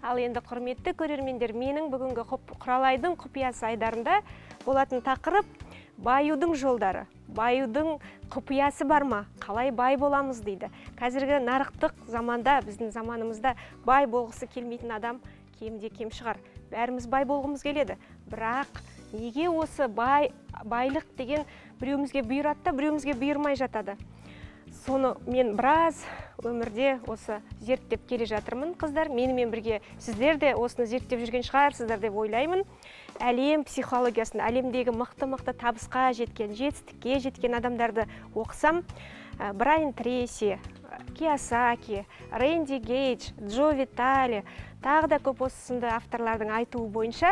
Ал енді құрметті көрермендер, менің бүгінгі Құралайдың құпиясы айдарында болатын тақырып баюдың жолдары. Баюдың құпиясы бар ма? Қалай бай боламыз дейді. Қазіргі нарықтық заманда, біздің заманымызда бай болғысы келмейтін адам кемде кем шығар. Бәріміз бай болғымыз келеді. Бірақ неге осы байлық деген біреумізге бұйырады да, біреумізге бұйырмай жатады? Соны мен біраз өмірде осы зерттеп келе жатырмын, қыздар. Менімен бірге сіздер де осыны зерттеп жүрген шығарсыздар деп ойлаймын. Әлем психологиясын, әлемдегі мықты-мықты табысқа жеткен, жетістікке жеткен адамдарды оқысам, Брайан Трейси, Кийосаки, Рэнди Гейдж, Джо Витали, тағы да көп осы сынды авторлардың айтуы бойынша,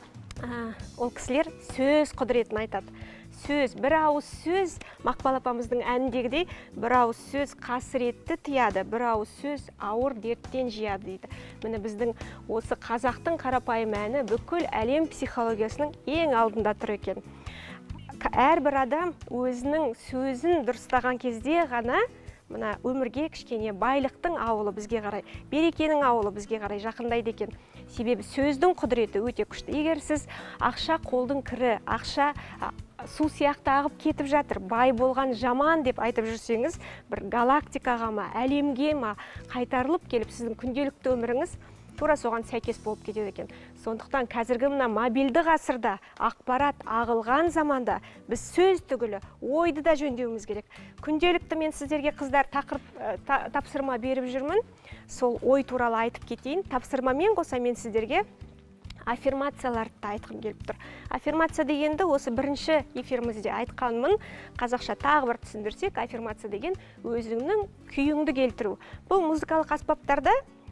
ол кісілер сөз құдіретін айтады. Сөз, бір ауыз сөз, Мақпал апамыздың әніндегідей, бір ауыз сөз қасіретті тияды, бір ауыз сөз ауыр дерттен жияды дейді. Міне біздің осы қазақтың қарапайым әні бүкіл әлем психологиясының ең алдында тұр екен. Әрбір адам өзінің сөзін дұрыстаған кезде ғана мына өмірге кішкене байлықтың ауылы бізге қарай, берекенің ауылы бізге қарай жақындайды екен. Себебі сөздің құдіреті өте күшті. Егер сіз ақша қолдың кірі, ақша су сияқты ағып кетіп жатыр, бай болған жаман деп айтып жүрсеңіз, бір галактикаға ма, әлемге ма қайтарылып келіп, сіздің күнделікті өміріңіз тура соған сәйкес болып кетеді екен. Сондықтан қазіргі мына мобильді ғасырда, ақпарат ағылған заманда біз сөз түгілі ойды да жөндеуіміз керек. Күнделікті мен сіздерге қыздар тапсырма беріп жүрмін. Сол ой туралы айтып кетейін. Тапсырмамен қоса мен сіздерге аффирмацияларды да айтқым келіп тұр. Аффирмация дегенді осы бірінші эфирімізде айтқанмын. Қазақша тағы бір түсіндірсек, аффирмация деген өзіңнің күйіңді келтіру. Бұл музыкалық аспаптарда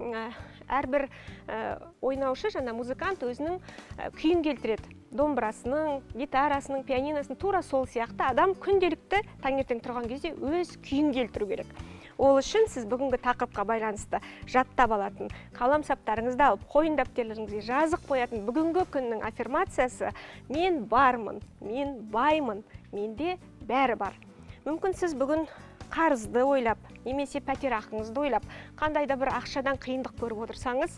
әрбір ойнаушы, жаңа музыкант өзінің күйін келтіреді. Домбырасының, гитарасының, пианиносының тура сол сияқты адам күнделікті таңертең тұрған кезде өз күйін келтіру керек. Ол үшін сіз бүгінгі тақырыпқа байланысты жаттап алатын, қаламсаптарыңызды алып, қойын дәптерлеріңізге жазып қоятын бүгінгі күннің аффирмациясы: мен бармын, мен баймын, менде бәрі бар. Мүмкін сіз бүгін қарызды ойлап, немесе пәтер ақыңызды ойлап, қандай да бір ақшадан қиындық көріп отырсаңыз,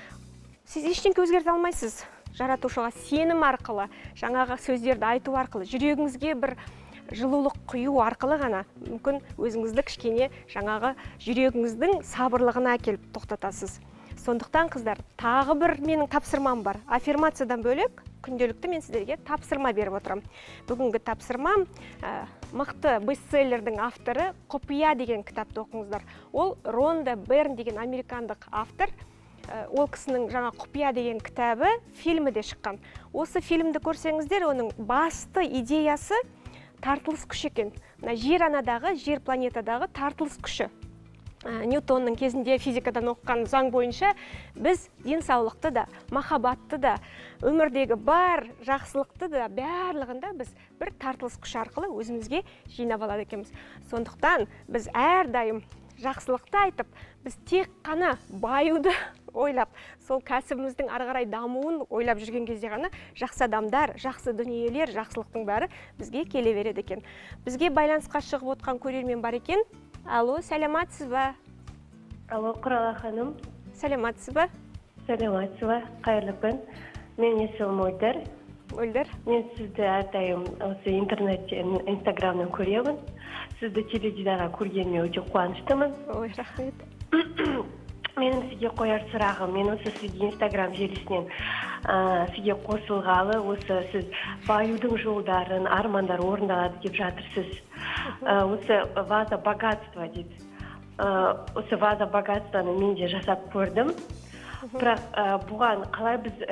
сіз ештеңе өзгерте алмайсыз. Жаратушыға сенім арқылы, жаңағы сөздерді айту арқылы, жүрегіңізге бір жылулық құю арқылы ғана мүмкін өзіңізді кішкене жаңағы жүрегіңіздің сабырлығына келіп тоқтатасыз. Сондықтан қыздар, тағы бір менің тапсырмам бар. Аффирмациядан бөлек күнделікті мен сіздерге тапсырма беріп отырам. Бүгінгі тапсырмам мықты бестселлердің авторы «Құпия» деген кітапты оқыңыздар. Ол Ронда Берн деген американдық автор. Ол кісінің жаңа «Құпия» деген кітабы фильмі де шыққан. Осы фильмді көрсеңіздер, оның басты идеясы тартылыс күші екен. Жер анадағы, жер планетадағы тартылыс күші. Ньютонның кезінде физикадан оқыған заң бойынша біз денсаулықты да, махаббатты да, өмірдегі бар жақсылықты да барлығында біз бір тартылыс күші арқылы өзімізге жинап алады екенбіз. Сондықтан біз әрдайым жақсылықты айтып, біз тек қана баюды ойлап, сол кәсібіміздің ары қарай дамуын ойлап жүрген кезде ғана жақсы адамдар, жақсы дүниелер, жақсылықтың бәрі бізге келе береді екен. Бізге байланысқа шығып отқан көрермен бар екен. Алло, сәлематсыз ба? Алло, Құрала ханым. Сәлематсыз ба? Сәлематсыз ба? Қайырлы күн. Мен есімім Мөлдір. Мөлдір. Мен сізді әрдайым осы интернеттен, инстаграмнан көремін. Сізді теледидарға көргеніме өте қуаныштымын. Ой, рахмет. Менің сізге қояр сұрағым, мен осы сізге инстаграм желісінен сізге қосылғалы, осы сіз баюдың жолдарын, армандар орындалады деп жатырсыз. Осы ваза богатства дейді. Осы ваза богатстваны мен де жасап көрдім. Бірақ бұған қалай біз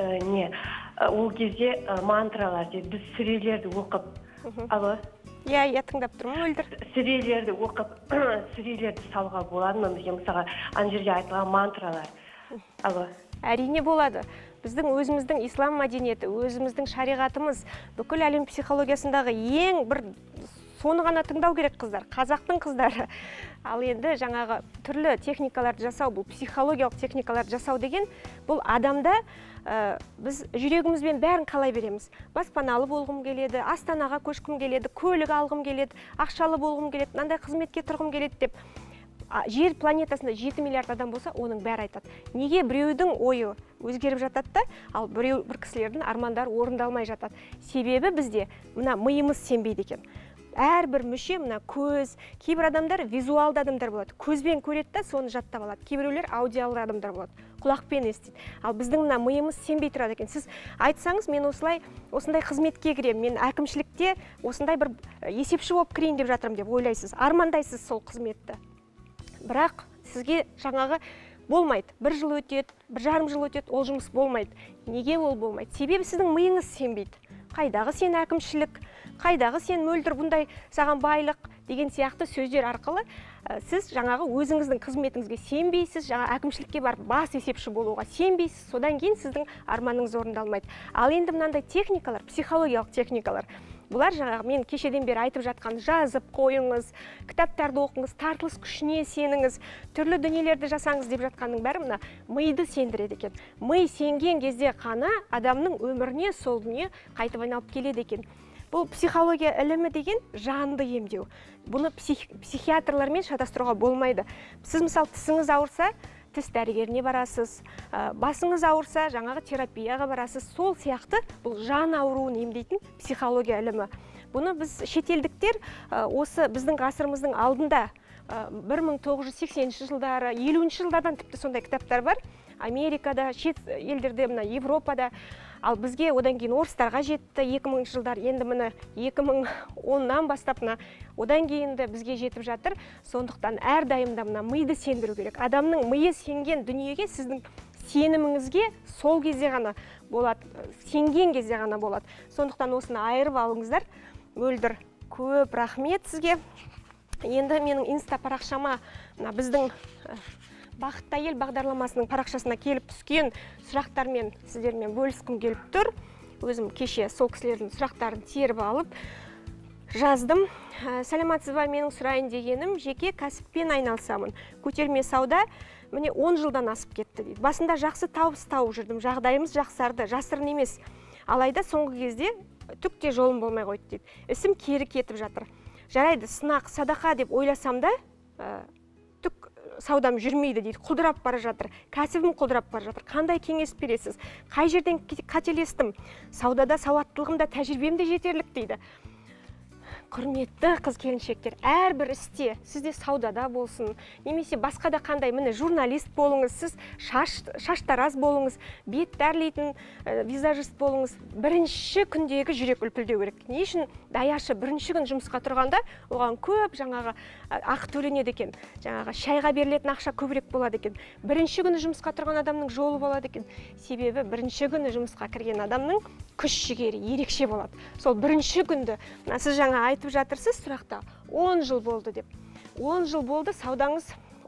ол кезде мантралар дейді, біз сүрелерді оқып, алло? Я тыңдап тұрмын, Мөлдір. Сүрелерді оқып, сүрелерді салуға болады ма бізге, мысалға ана жерде айтылған мантралар? Алло? Әрине болады. Біздің өзіміздің ислам мәдениеті, өзіміздің шариғатымыз, бүкіл әлем психологиясындағы ең бір соны ғана тыңдау керек қыздар, қазақтың қыздары. Ал енді жаңағы түрлі техникаларды жасау, бұл психологиялық техникаларды жасау деген, бұл адамда біз жүрегімізбен бәрін қалай береміз. Баспаналы болғым келеді, Астанаға көшкім келеді, көлік алғым келеді, ақшалы болғым келеді, мынандай қызметке тұрғым келеді деп жер планетасында 7 миллиард адам болса, оның бәрі айтады. Неге біреудің ойы өзгеріп жатады да, ал бір кісілердің армандары орындалмай жатады? Себебі бізде мына миымыз сенбейді екен. Әрбір мүше, мына көз, кейбір адамдар визуалды адамдар болады. Көзбен көреді да, соны жаттап алады. Кейбіреулер аудиалды адамдар болады. Құлақпен естиді. Ал біздің мына миымыз сенбей тұрады екен. Сіз айтсаңыз, мен осындай қызметке кіремін, мен әкімшілікте осындай бір есепші болып кірейін деп жатырмын деп ойлайсыз, армандайсыз сол қызметті. Бірақ сізге жаңағы болмайды. 1 жыл өтеді, 1,5 жыл өтеді, ол жұмыс болмайды. Неге ол болмайды? Себебі сіздің миыңыз сенбейді. Қайдағы сен әкімшілік, қайдағы сен мөлдір бұндай саған байлық деген сияқты сөздер арқылы сіз жаңағы өзіңіздің қызметіңізге сенбейсіз, жаңа әкімшілікке барып бас есепші болуға сенбейсіз, содан кейін сіздің арманыңыз орындалмайды. Ал енді мынандай техникалар, психологиялық техникалар, бұлар жаңағы мен кешеден бері айтып жатқан жазып қойыңыз, кітаптарды оқыңыз, тартылыс күшіне сеніңіз, түрлі дүниелерді жасаңыз деп жатқанның бәрі мына миды сендіреді екен. Ми сенген кезде қана адамның өміріне сол дүние қайтып айналып келеді екен. Бұл психология ілімі деген жанды емдеу. Бұны психиатрлармен шатастыруға болмайды. Сіз мысалы тісіңіз ауырса, тіс дәрігеріне барасыз, басыңыз ауырса, жаңағы терапияға барасыз. Сол сияқты бұл жан ауруын емдейтін психология ілімі. Бұны біз шетелдіктер осы біздің ғасырымыздың алдында 1980 жылдары, 50 жылдардан тіпті сондай кітаптар бар. Америкада, шет елдерде, мына Европада, ал бізге одан кейін орыстарға жетті 2000 жылдар, енді міне 2010-нан бастап одан кейін де бізге жетіп жатыр. Сондықтан әрдайымда мына миды сендіру керек. Адамның миы сенген дүниеге сіздің сеніміңізге сол кезде ғана болады, сенген кезде ғана болады. Сондықтан осыны айырып алыңыздар. Мөлдір көп рахмет сізге. Енді менің инста парақшама біздің Бақытты әйел бағдарламасының парақшасына келіп түскен сұрақтармен сіздермен бөліскім келіп тұр. Өзім кеше сол кісілердің сұрақтарын теріп алып жаздым. Сәлематсыз ба, менің сұрайын дегенім, жеке кәсіппен айналысамын. Көтерме сауда міне 10 жылдан асып кетті дейді. Басында жақсы табыс тауып жүрдім, жағдайымыз жақсарды, жасырын емес. Алайда соңғы кезде түк те жолым болмай қойды дейді. Ісім кері кетіп жатыр. Жарайды, сынақ, садақа деп ойласам да, түк саудам жүрмейді дейді, құлдырап бара жатыр, кәсібім құлдырап бара жатыр. Қандай кеңес бересіз? Қай жерден қателестім? Саудада сауаттылығым да, тәжірибем де жетерлік дейді. Құрметті қыз-келіншектер, әрбір істе, сізде саудада болсын, немесе басқа да қандай, міне журналист болыңыз, сіз шаштараз болыңыз, бет дәрілейтін визажист болыңыз, бірінші күндегі жүрек үлпілдеу керек. Не үшін? Даяшы бірінші күн жұмысқа тұрғанда, оған көп жаңағы ақы төленеді екен. Жаңағы шайға берілетін ақша көбірек болады екен. Бірінші күні жұмысқа тұрған адамның жолы болады екен. Себебі бірінші күні жұмысқа кірген адамның күш жігері ерекше болады. Сол бірінші күнді, сіз жаңа айтып жатырсыз сұрақта, 10 жыл болды деп. 10 жыл болды, саудаңыз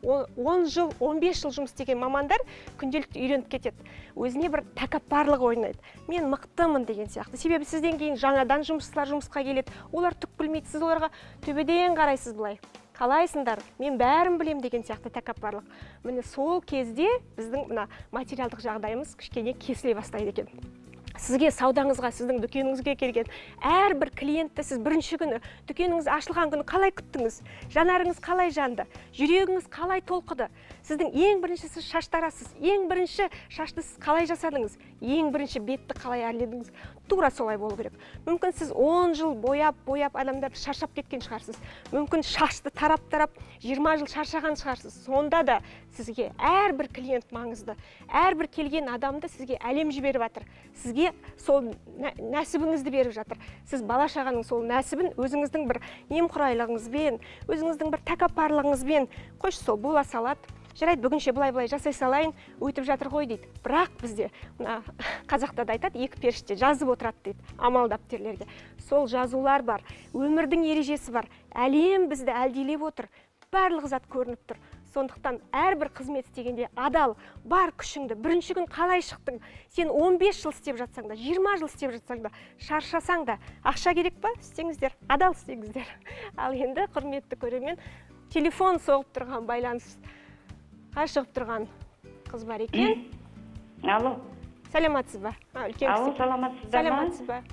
10 жыл, 15 жыл жұмыс істеген мамандар күнделікті үйреніп кетеді. Өзіне бір тәкаппарлық ойнайды. Мен мықтымын деген сияқты. Себебі сізден кейін жаңадан жұмысшылар жұмысқа келеді. Олар түк білмейді, сіз оларға төбеден қарайсыз былай. Қалайсыңдар? Мен бәрін білем деген сияқты тәкаппарлық. Міне сол кезде біздің мына материалдық жағдайымыз кішкене кесіле бастайды екен. Сізге саудаңызға, сіздің дүкеніңізге келген әрбір клиентті сіз бірінші күні, дүкеніңіз ашылған күні қалай күттіңіз? Жанарыңыз қалай жанды? Жүрегіңіз қалай толқыды? Сіздің ең бірінші сіз шаштарасыз, ең бірінші шашты сіз қалай жасадыңыз? Ең бірінші бетті қалай әрледіңіз? Тура солай болу керек. Мүмкін сіз 10 жыл бояп адамдарды шаршап кеткен шығарсыз. Мүмкін шашты тарап 20 жыл шаршаған шығарсыз. Сонда да сізге әрбір клиент маңызды. Әрбір келген адамды сізге әлем жіберіп жатыр. Сізге сол нәсібіңізді беріп жатыр. Сіз бала-шағаның сол нәсібін өзіңіздің бір немқұрайлығыңызбен, өзіңіздің бір тәкаппарлығыңызбен, қойшы сол бола салады. Жарайды, бүгінше былай жасай салайын, өтіп жатыр ғой дейді. Бірақ бізде қазақта да айтады, екі періште жазып отырады дейді, амал дәптерлерге. Сол жазулар бар, өмірдің ережесі бар. Әлем бізді әлдилеп отыр, барлық зат көрініп тұр. Сондықтан әрбір қызмет істегенде адал, бар күшіңді, бірінші күн қалай шықтың? Сен 15 жыл істеп жатсаң да, 20 жыл істеп жатсаң да, шаршасаң да, ақша керек па? Істеңіздер, адал істеңіздер. Ал енді құрметті көрермен, телефон соғып тұрған байланыс шығып тұрған қыз бар екен. Алло. Сәлематсыз ба? Алло, саламатсыз ба?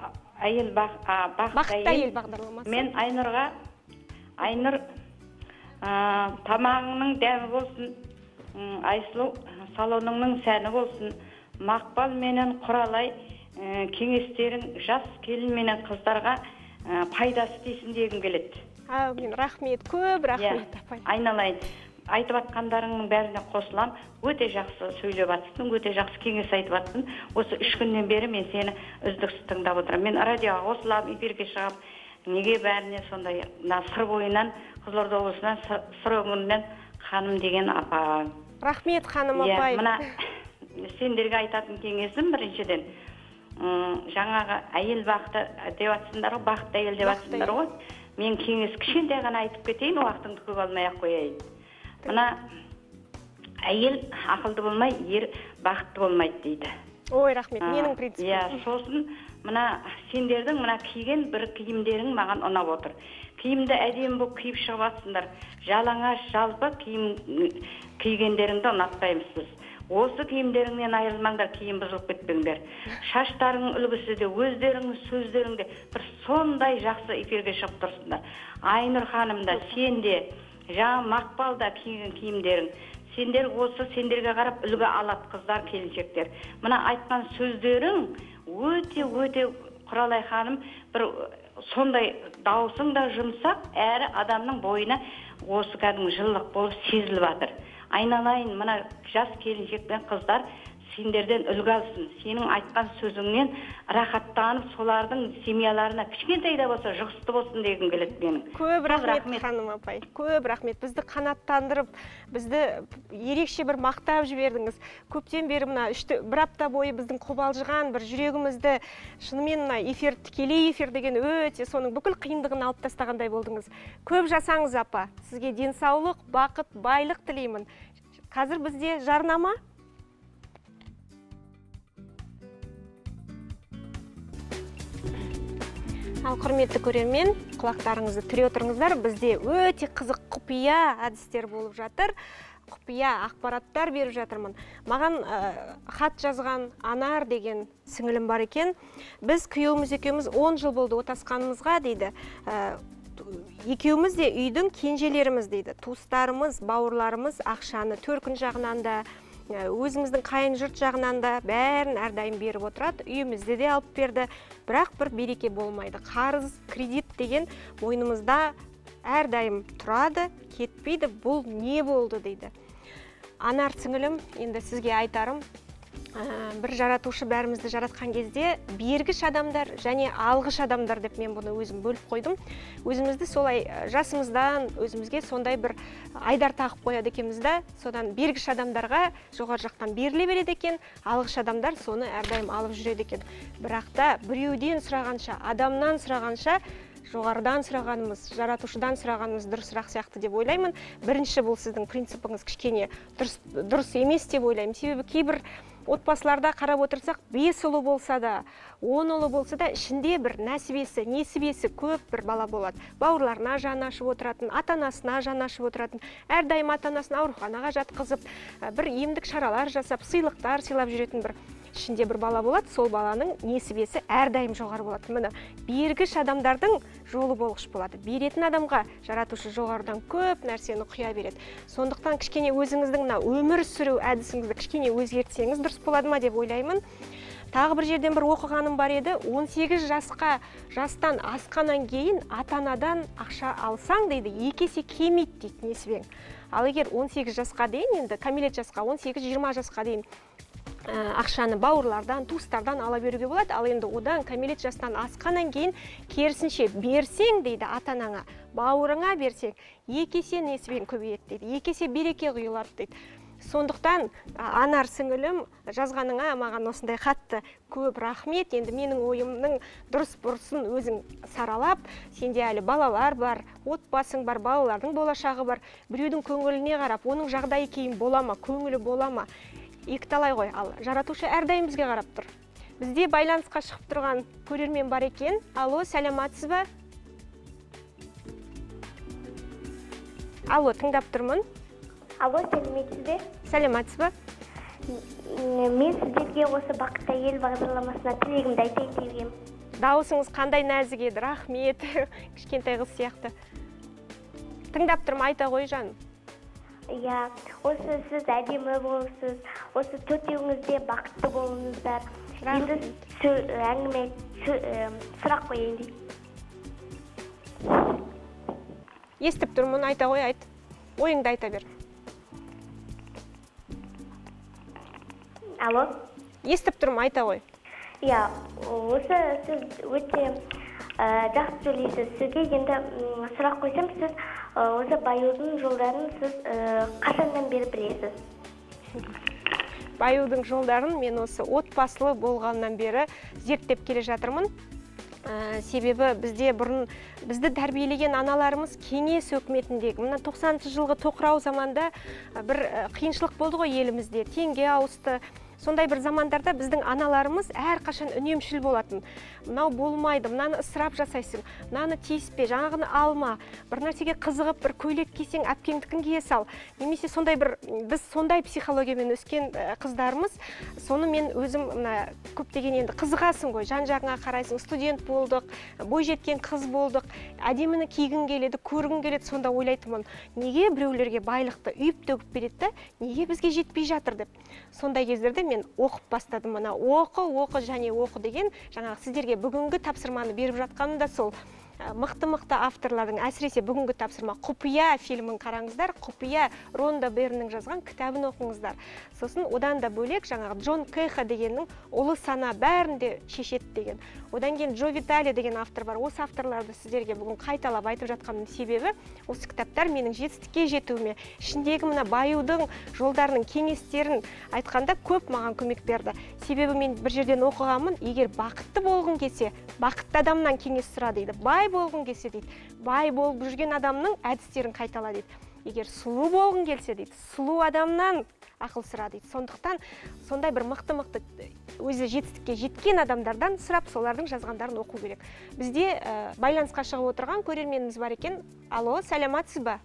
Бақытты әйел бағдарламасы. Мен Айнұр Тамағыңның дәмі болсын, Айсұлу салоныңның сәні болсын. Мақпал менен Құралай кеңестерің жас келін менен қыздарға пайдасы тисін дегім келеді. Әумин, рахмет, көп рахмет. Айналайын, айтып атқандарыңның бәріне қосылам. Өте жақсы сөйлеп атсың, өте жақсы кеңес айтып аттың. Осы 3 күннен бері мен сені үздіксіз тыңдап отырам. Мен радиоға қосылам, эфирге шығам. Неге бәріне сондай сыр бойынан, Қызылорда облысынан, сыр өңірінен ханым деген апа. Рахмет, ханым апай. Мына сендерге айтатын кеңесім біріншіден. Жаңағы әйел бақыты деп атсыңдар ғой, бақытты әйел деп атсыңдар ғой. Мен кеңес кішкентай ғана айтып кетейін, уақытыңды көп алмай ақ қояйын. Мына әйел ақылды болмай, ер бақытты болмайды дейді. Ой, рахмет, менің принципім. Сосын мына сендердің мына киген бір киімдерің маған ұнап отыр. Киімді әдемі болып киіп шығып атсыңдар. Жалаңаш, жалпы киім кигендеріңді ұнатпаймысыз. Осы киімдеріңнен айырылмаңдар, киім бұзылып кетпеңдер. Шаштарың үлгісі де, өздеріңнің сөздеріңде бір сондай жақсы эфирге шығып тұрсыңдар. Айнұр ханым да, сен де, жаңа Мақпал да киген киімдерің. Сендер осы сендерге қарап үлгі алады қыздар, келіншектер. Мына айтқан сөздерің өте Құралай ханым бір сондай даусың да жұмсақ, әрі адамның бойына осы кәдімгі жылылық болып сезіліп жатыр. Айналайын, мына жас келіншек пен қыздар сендерден үлгі алсын. Сенің айтқан сөзіңнен рахаттанып, солардың семьяларына кішкентай да болса жұғысты болсын дегім келеді менің. Көп рахмет, ханым апай. Көп рахмет. Бізді қанаттандырып, бізді ерекше бір мақтап жібердіңіз. Көптен бері мына бір апта бойы біздің қобалжыған бір жүрегімізді шынымен мына эфир, тікелей эфир деген өте соның бүкіл қиындығын алып тастағандай болдыңыз. Көп жасаңыз, апа. Сізге денсаулық, бақыт, байлық тілеймін. Қазір бізде жарнама. Ал құрметті көрермен, құлақтарыңызды түре отырыңыздар. Бізде өте қызық құпия әдістер болып жатыр. Құпия ақпараттар беріп жатырмын. Маған хат жазған Анар деген сіңілім бар екен. Біз күйеуіміз екеуміз 10 жыл болды отасқанымызға дейді. Екеуміз де үйдің кенжелеріміз дейді. Туыстарымыз, бауырларымыз ақшаны төркін жағынан да, өзіміздің қайын жұрт жағынан да бәрін әрдайым беріп отырады. Үйімізде де алып берді. Бірақ бір береке болмайды. Қарыз, кредит деген мойнымызда әрдайым тұрады, кетпейді. Бұл не болды дейді. Анар сіңілім, енді сізге айтарым, бір жаратушы бәрімізді жаратқан кезде бергіш адамдар және алғыш адамдар деп мен бұны өзім бөліп қойдым. Өзімізді солай жасымыздан өзімізге сондай бір айдар тағып қояды екенбіз да, содан бергіш адамдарға жоғары жақтан беріле береді екен, алғыш адамдар соны әрдайым алып жүреді екен. Бірақ та біреуден сұрағанша, адамнан сұрағанша жоғарыдан сұрағанымыз, жаратушыдан сұрағанымыз дұрысырақ сияқты деп ойлаймын. Бірінші бұл сіздің принципіңіз кішкене дұрыс емес деп ойлаймын. Себебі кейбір отбасыларда қарап отырсақ, 5 ұлы болса да, 10 ұлы болса да, ішінде бір нәсібесі, несібесі көп бір бала болады. Бауырларына жаны ашып отыратын, ата-анасына жаны ашып отыратын, әрдайым ата-анасын ауруханаға жатқызып, бір емдік шаралар жасап, сыйлықтар сыйлап жүретін бір ішінде бір бала болады, сол баланың несібесі әрдайым жоғары болады. Міне, бергіш адамдардың жолы болғыш болады. Беретін адамға жаратушы жоғарыдан көп нәрсені құя береді. Сондықтан кішкене өзіңіздің өмір сүру әдісіңізді кішкене өзгертсеңіз дұрыс болады ма деп ойлаймын. Тағы бір жерден бір оқығаным бар еді, 18 жастан асқаннан кейін ата-анадан ақша алсаң дейді, 2 есе кемейді дейді несібең. Ал егер 18 жасқа дейін, енді кәмелет жасқа, 18-20 жасқа дейін ақшаны бауырлардан, туыстардан ала беруге болады. Ал енді одан кәмелет жастан асқаннан кейін керісінше берсең дейді ата-анаңа, бауырыңа берсең, 2 есе несібең көбейеді дейді, 2 есе береке құйылады дейді. Сондықтан Анар сіңілім жазғаныңа маған осындай хатты көп рахмет. Енді менің ойымның дұрыс бұрысын өзің саралап, сенде әлі балалар бар, отбасың бар, балалардың болашағы бар. Біреудің көңіліне қарап, оның жағдайы кейін бола ма, көңілі бола ма? Екіталай ғой, ал жаратушы әрдайым бізге қарап тұр. Бізде байланысқа шығып тұрған көрермен бар екен. Алло, сәлематсыз ба? Алло, тыңдап тұрмын. Алло, сәлеметсіз бе? Сәлематсыз ба? Мен сіздерге осы бақытты әйел бағдарламасына тілегімді айтайын деп едім. Дауысыңыз қандай нәзік еді, рахмет. Кішкентай қыз сияқты. тыңдап тұрмын, айта қой жаным. Иә, осы сіз әдемі болыңыз, осы төртеуіңізде бақытты болыңыздар. Енді әңгіме сұрақ қойайын дейді. Естіп тұрмын, айта қой, айт. Ойыңды айта бер. Алло? Естіп тұрмын, айта қой. Иә, осы сіз өте жақсы сөйлейсіз. Сізге енді сұрақ қойсам, сіз осы баюдың жолдарын сіз қашаннан бері білесіз? Баюдың жолдарын мен осы отбасылы болғаннан бері зерттеп келе жатырмын. Себебі бізді тәрбиелеген аналарымыз кеңес өкіметіндегі, мына 90-шы жылғы тоқырау заманда бір қиыншылық болды ғой елімізде, теңге ауысты. Сондай бір замандарда біздің аналарымыз әрқашан үнемшіл болатын. Мынау болмайды, мынаны ысырап жасайсың, мынаны тиіспе, жаңағыны алма, бір нәрсеге қызығып, бір көйлек кисең, әпкеңдікін кие сал. Немесе біз сондай психологиямен өскен қыздарымыз, соны мен өзім көптеген енді қызығасың ғой, жан-жағыңа қарайсың, студент болдық, бойжеткен қыз болдық, әдеміні кигің келеді, көргің келеді, сонда ойлайтынмын, неге біреулерге байлықты үйіп төгіп береді, неге бізге жетпей жатыр деп. Сондай кездерде мен оқып бастадым, мына оқы және оқы деген, жаңағы сіздерге бүгінгі тапсырманы беріп жатқаным да сол. Мықты авторлардың, әсіресе бүгінгі тапсырма Құпия фильмін қараңыздар, Құпия Ронда Берннің жазған кітабын оқыңыздар. Сосын одан да бөлек жаңағы Джон Кейха дегеннің ұлы сана бәрінде шешеді деген. Одан кейін Джо Витали деген автор бар. Осы авторларды сіздерге бүгін қайталап айтып жатқанның себебі, осы кітаптар менің жетістікке жетуіме, ішіндегі мына баюдың жолдарының кеңестерін айтқанда көп маған көмек берді. Себебі мен бір жерден оқығанмын, егер бақытты болғың келсе, бақытты адамнан кеңес сұра дейді. Бай болғың келсе дейді, бай болып жүрген адамның әдістерін қайтала дейді. Егер сұлу болғың келсе дейді, сұлу адамнан ақыл сұра дейді. Сондықтан сондай бір мықты өзі жетістікке жеткен адамдардан сұрап, солардың жазғандарын оқу керек. Бізде байланысқа шығып отырған көрерменіміз бар екен. Алло, сәлематсыз ба?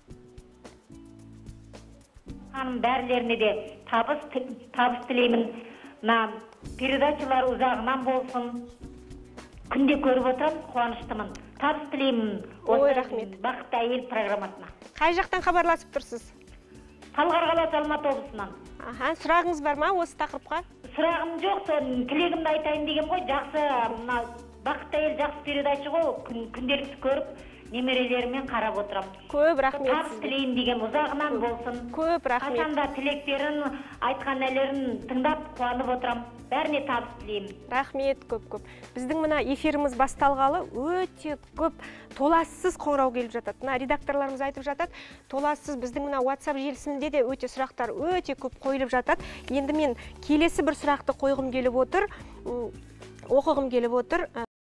Ханым, бәрілеріне де табыс тілеймін. Передачалар ұзағынан болсын. Күнде көріп отырам, қуаныштымын. Табыс тілеймін. Ой, рахмет. Бақытты әйел программасына. Қай жақтан хабарласып тұрсыз? Талғар қаласы Алматы облысынан. Сұрағыңыз бар ма осы тақырыпқа? Сұрағым жоқ, тілегімді айтайын деген ғой. Жақсы, бақытты әйел жақсы передача ғой. Күнделікті көріп, немерелерімен қарап отырам. Көп рахмет. Табыс тілейін деген ұзағынан болсын. Көп рахмет. Қашанда тілектерін, айтқан әлерін тыңдап қуанып отырам. Бәріне табыс тілеймін. Рахмет, көп. Біздің мына эфиріміз басталғалы өте көп толассыз қоңырау келіп жатады. Мына редакторларымыз айтып жатады, толассыз біздің мына WhatsApp желісінде де өте сұрақтар өте көп қойылып жатады. Енді мен келесі бір сұрақты қойғым келіп отыр, оқығым келіп отыр.